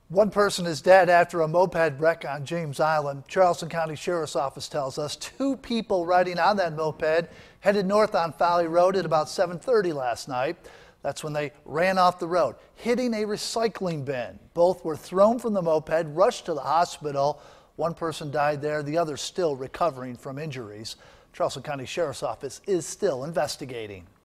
One person is dead after a moped wreck on James Island. Charleston County Sheriff's Office tells us 2 people riding on that moped headed north on Folly Road at about 7:30 last night. That's when they ran off the road, hitting a recycling bin. Both were thrown from the moped, rushed to the hospital. One person died there, the other still recovering from injuries. Charleston County Sheriff's Office is still investigating.